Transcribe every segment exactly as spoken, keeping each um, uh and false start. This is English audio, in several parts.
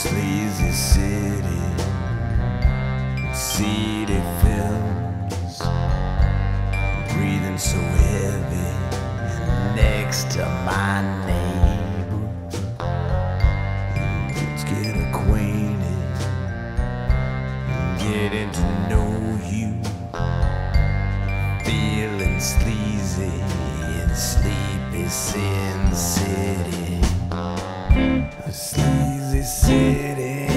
Sleazy City, Seedy Films, breathing so heavy next to my neighbor. Let's get acquainted, getting to know you, feeling sleazy and sleepy Sin City. Sleazy City,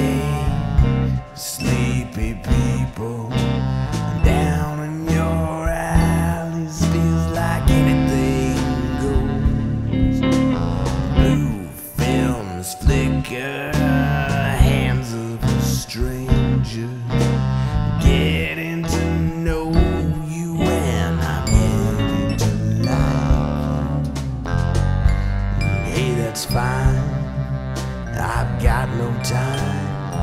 sleepy people down in your alleys, feels like anything goes. Blue films flicker, hands of a stranger, getting to know you and I'm getting to like you. Hey, that's fine, I've got no time.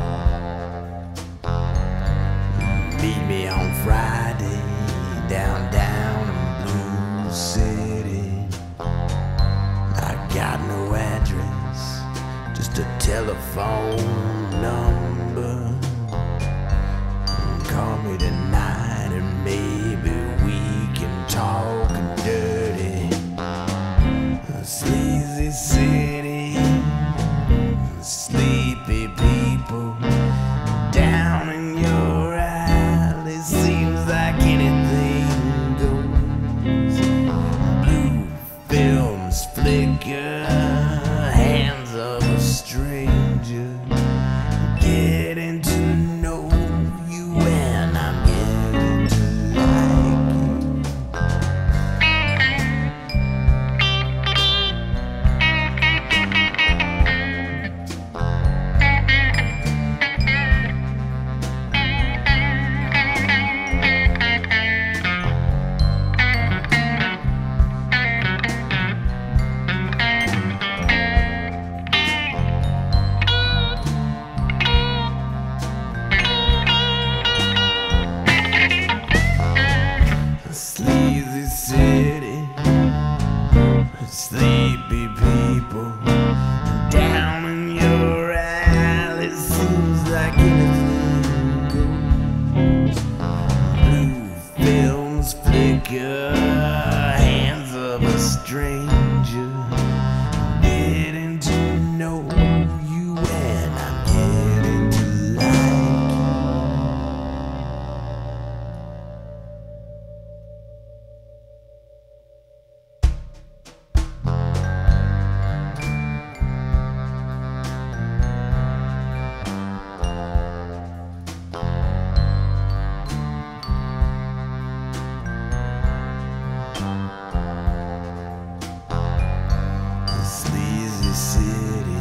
Meet me on Friday downtown in Blue City. I got no address, just a telephone number. Call me tonight and maybe we can talk dirty. Sleazy City, sleepy people down in your alley, seems like anything goes. Blue films flicker, hands of a stranger, getting to know you and I'm getting to like you. Sleazy City, sleepy people down in your alley, seems like anything goes. Blue films flicker, hands of a stranger, getting to know you and I'm getting to like Sleazy City,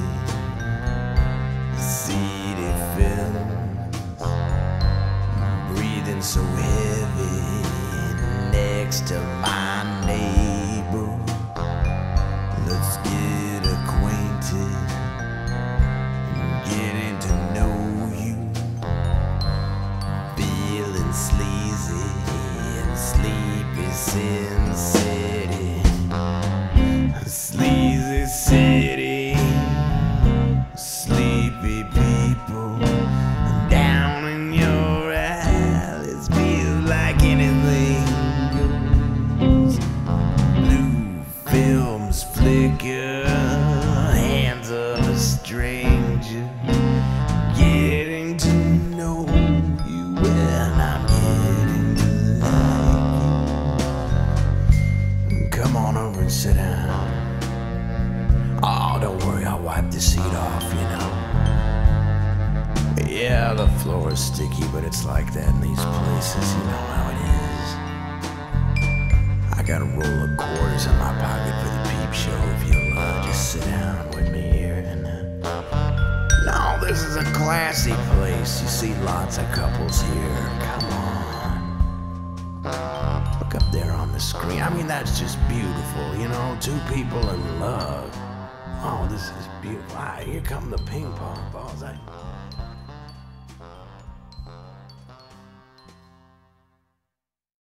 Seedy Films, breathing so heavy next to my neighbor. Let's get acquainted, getting to know you, feeling sleazy and sleepy Sin City. Sleazy City, sleepy people down in your alleys, feel like anything goes. Blue films flicker, hands of a stranger, getting to know you and I'm getting to like you. Come on over and sit down. Oh, don't worry, I'll wipe the seat off, you know. Yeah, the floor is sticky, but it's like that in these places, you know how it is. I got a roll of quarters in my pocket for the peep show if you'll uh, just sit down with me here. And uh... No, this is a classy place. You see lots of couples here. Come on. Look up there on the screen. I mean, that's just beautiful, you know, two people in love. Oh, this is beautiful. Ah, here come the ping pong balls. I...